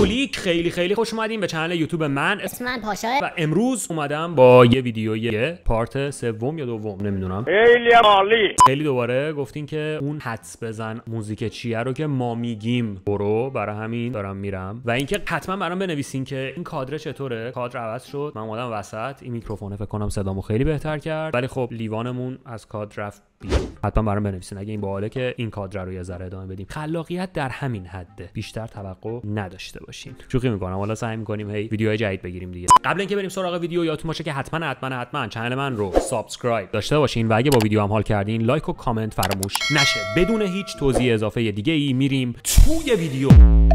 کولیک، خیلی خیلی خوش اومدین به کانال یوتیوب من. اسم من پاشا و امروز اومدم با یه ویدیوی پارت سوم یا دوم نمیدونم. خیلی عالی. خیلی دوباره گفتین که اون حدس بزن موزیک چیه رو که ما میگیم برو، برای همین دارم میرم. و اینکه حتما برام بنویسین که این کادر چطوره. کادر عوض شد، من اومدم وسط، این میکروفونه فکر کنم صدامو خیلی بهتر کرد، ولی خب لیوانمون از کادر رفت بیرون. حتما برام بنویسین اگه این باحاله که این کادر رو یه ذره ادامه بدیم. خلاقیت در همین حده، بیشتر توقع نداشته باشین. شوخی میکنم، حالا سعی میکنیم هی ویدیوهای جدید بگیریم دیگه. قبل اینکه بریم سراغ ویدیو، یادتون باشه که حتما کانال من رو سابسکرایب داشته باشین و اگه با ویدیو هم حال کردین لایک و کامنت فراموش نشه. بدون هیچ توضیح اضافه دیگه ای میریم توی ویدیو.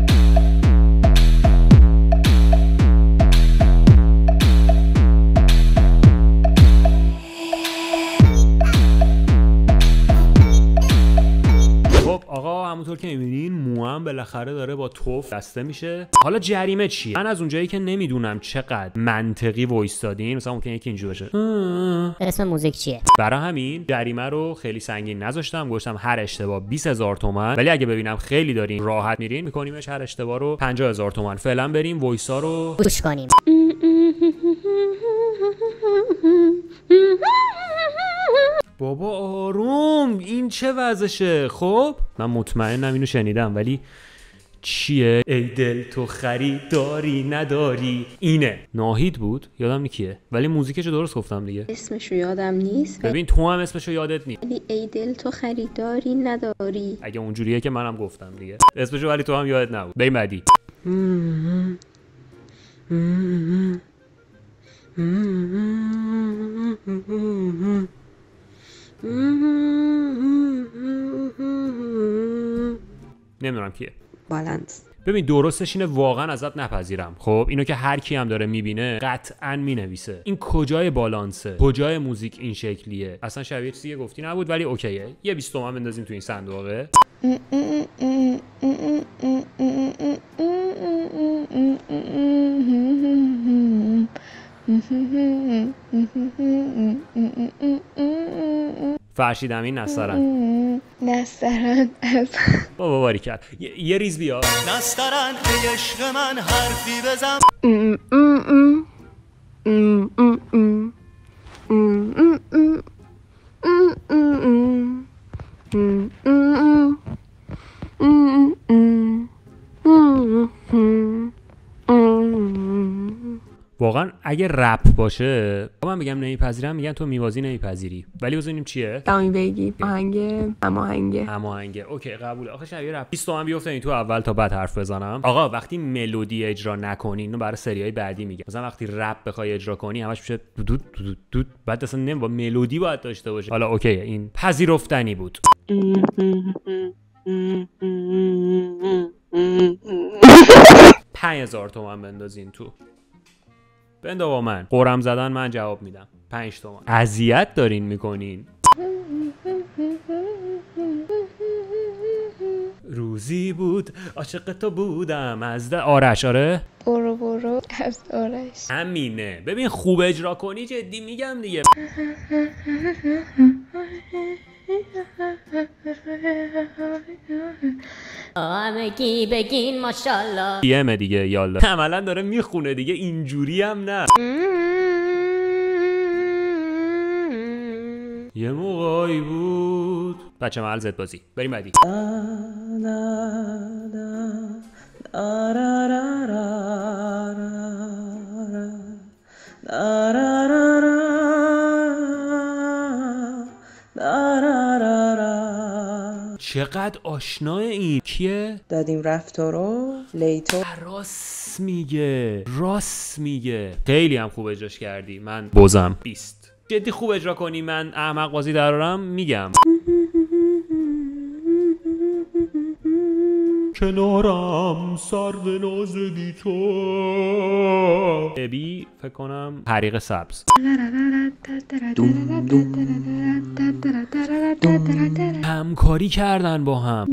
همونطور که میبینین موام بالاخره داره با توف بسته میشه. حالا جریمه چیه؟ من از اونجایی که نمیدونم چقدر منطقی وایس دادین، مثلا ممکنه یکی اینجوری باشه اسم موزیک چیه، برای همین جریمه رو خیلی سنگین نذاشتم، گفتم هر اشتباه 20000 تومان، ولی اگه ببینم خیلی دارین راحت میرین میکنیمش هر اشتباه رو 50000 تومان. فعلا بریم وایسا رو گوش کنیم. بابا آروم، این چه وضعشه؟ خب من مطمئنم اینو شنیدم، ولی چیه؟ ای دل تو خریداری نداری. اینه ناهید بود، یادم نیکیه، ولی موزیکشو درست گفتم دیگه. اسمشو یادم نیست. ببین تو هم اسمشو یادت نیست. ولی ای دل تو خریداری نداری. اگه اونجوریه که منم گفتم دیگه اسمشو، ولی تو هم یادت نبود. بریم بعدی. نمیدونم کیه. بالانس. ببین درستش اینه، واقعا ازت نپذیرم. خب اینو که هر کی هم داره میبینه قطعا مینویسه. این کجای بالانسه؟ کجای موزیک این شکلیه؟ اصلا شبیه چیزی گفتی نبود، ولی اوکیه. یه 20 تومن بندازیم تو این صندوقه. فرشید امین نسترن از بابا باری کرد. یه ریز بیا. نسترن ای عشق من حرفی بزن. واقعا اگه رپ باشه من میگم نمیپذیرم، میگن تو میوازی نمیپذیری، ولی بزنیم چیه؟ دامی بگی هماهنگه. اوکی قبوله. آخه شبیه رپ 20 تومن بیفته این تو اول تا بعد حرف بزنم. آقا وقتی ملودی اجرا نکنی، اینو برای سریای بعدی میگم، مثلا وقتی رپ بخوای اجرا کنی همش میشه دود بعد اصلا نمیشه، ملودی باید داشته باشه. حالا اوکی این پذیرفتنی بود. 5000 تومن بندازین تو. بندا با من قرم زدن، من جواب میدم. 5 تومن. اذیت دارین میکنین. روزی بود عاشق تو بودم از آرش. آره برو از آرش. همینه. ببین خوب اجرا کنی جدی میگم دیگه. همگی بگین ماشاءالله. دیمه دیگه یالا. عملا داره میخونه دیگه، اینجوری هم نه. یه موقعی بود. بچه محل زد بازی. بریم بعدی. چقدر آشناه این. کیه؟ دادیم رفتارو لیتو. راست میگه. خیلی هم خوب اجراش کردی. من بازم 20. جدی خوب اجرا کنی من احمق بازی درارم میگم. کنارم سرو ناز بی تو. ابی فکر کنم حریق سبز. همکاری کردن با هم.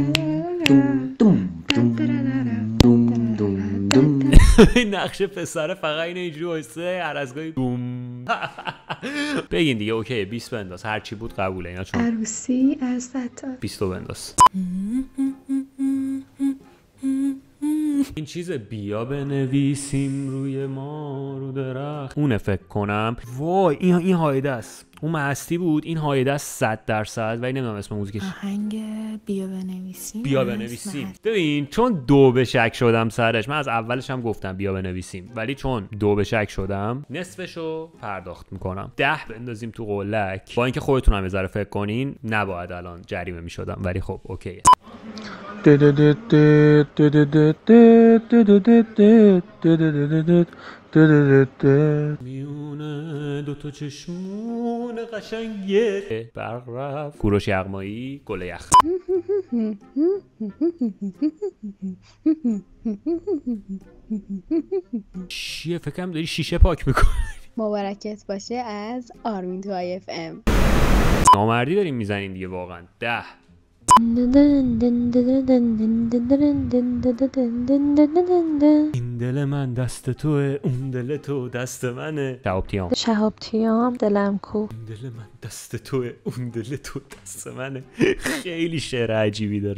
نقش پسر فقط اینه اینجوری وایسه هر از گاهی دوم. بگین دیگه. اوکی 20 بنداز، هر چی بود قبوله اینا. چون عروسی از 20 بنداز. این چیز بیا بنویسیم روی ما رو درخت، اونه فکر کنم. وای این هایده است، اون مستی بود. این هایده است 100%، ولی نمیدونم اسم موزیکش. آهنگ بیا بنویسیم. بیا بنویسیم. ببین چون دو به شک شدم سرش، من از اولش هم گفتم بیا بنویسیم، ولی چون دو به شک شدم نصفشو پرداخت میکنم. 10 بندازیم تو قلک. با اینکه خودتون هم یه ذره فکر کنین نباید الان جریمه میشدم، ولی خب اوکیه. میونه دوتا چشمون قشنگه برق رفت. کوروش یغمایی گل یخ. چیه؟ فکرم داری شیشه پاک میکنی. مبارکت باشه از آرمین تو IFM. نامردی داریم میزنین دیگه واقعا. 10 این دل من دست توه، اون دل تو دست منه. شهاب تیام دلم کو. این دل من دست توه، اون دل تو دست منه. خیلی شعر عجیبی داره.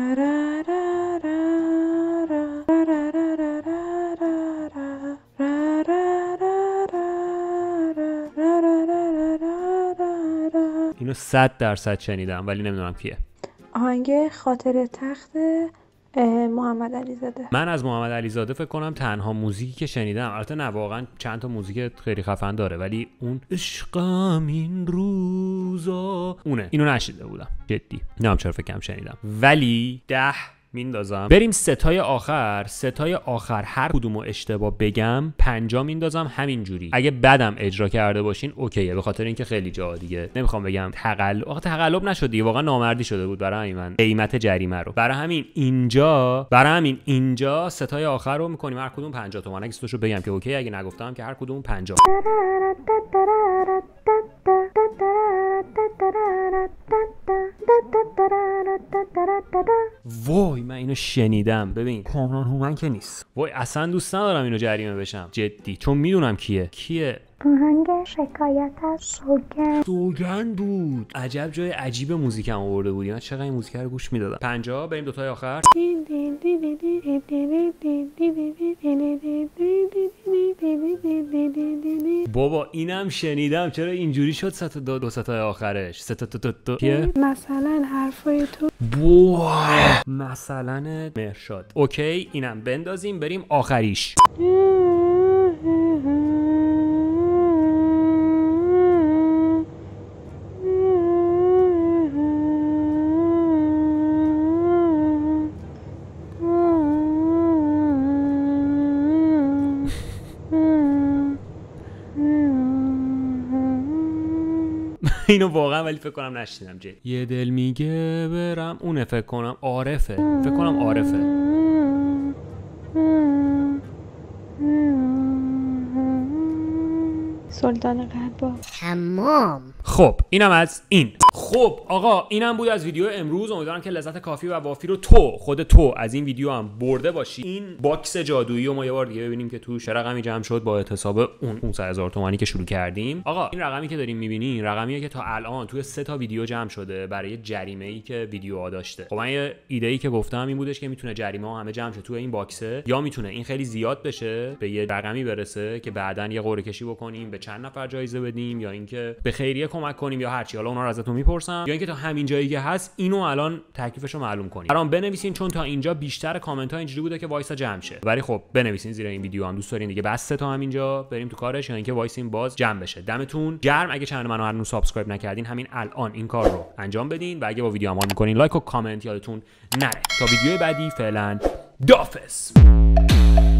اینو 100% شنیدم ولی نمیدونم کیه. آهنگ خاطر تخت محمد علیزاده. من از محمد علیزاده فکر کنم تنها موزیکی که شنیدم، البته نه واقعا چند تا موزیک خیلی خفن داره، ولی اون عشقم این روزا اونه. اینو نشیده بودم جدی، نمیدونم چرا فکرم شنیدم. ولی 10 میندازم. بریم ستای آخر هر کدومو اشتباه بگم 5 میندازم همینجوری. اگه بدم اجرا کرده باشین اوکیه، به خاطر اینکه خیلی جا دیگه نمیخوام بگم تقلب نشد دیگه، واقعا نامردی شده بود برای همین من قیمت جریمه رو. برای همین اینجا ستای آخر رو میکنیم هر کدوم 50 تومن. اگه سوشو بگم که اوکی، اگه نگفتم که هر کدوم 50. وای من اینو شنیدم. ببین کامران هومن که نیست. وای اصلا دوست ندارم اینو جریمه بشم جدی، چون میدونم کیه. آهنگ شکایت از سوگند بود. عجب جای عجیب موزیکم آورده بودی. من چقدر این موزیک رو گوش میدادم. 50. بریم دوتای آخر. بابا اینم شنیدم. چرا اینجوری شد؟ دو ستای آخرش کیه؟ مثلا حرفای تو. مثلا مرشاد. اوکی اینم بندازیم. بریم آخریش. اینو واقعا ولی فکر کنم نشنیدم. یه دل میگه برم، اونه فکر کنم عارفه. سلطان قلبا. تمام. خب اینم از این. خب آقا اینم بود از ویدیو امروز. امیدوارم که لذت کافی و وافی رو خود تو از این ویدیو هم برده باشی. این باکس جادویی رو ما یه بار دیگه ببینیم که تو چه رقمی جمع شد با احتساب اون 500,000 تومانی که شروع کردیم. آقا این رقمی که داریم میبینین رقمیه که تا الان توی 3 تا ویدیو جمع شده برای جریمه‌ای که ویدیوها داشته. خب من یه ایده‌ای که گفتم این بودش که میتونه جریمه ها همه جمع شه توی این باکسه، یا میتونه این خیلی زیاد بشه به یه رقمی برسه که بعداً یه قرعه کشی بکنیم به چند نفر جایزه بدیم، یا اینکه به خیریه کمک کنیم، یا هر چی. حالا اونا رو ازتون میپرسم، یا اینکه تا همین جایی که هست اینو الان تکلیفش رو معلوم کنیم. برام بنویسین، چون تا اینجا بیشتر کامنت ها اینجوری بوده که وایسا جمع شه. ولی خب بنویسین زیر این ویدیو هم دوست دارین دیگه بس تا همینجا بریم تو کارش، یا اینکه وایسین باز جمع بشه. دمتون گرم. اگه چنل منو هنوز سابسکرایب نکردین همین الان این کار رو انجام بدین، و اگه با ویدیو هم حال میکنین لایک و کامنت یادتون نره. تا ویدیو بعدی فعلا دافس.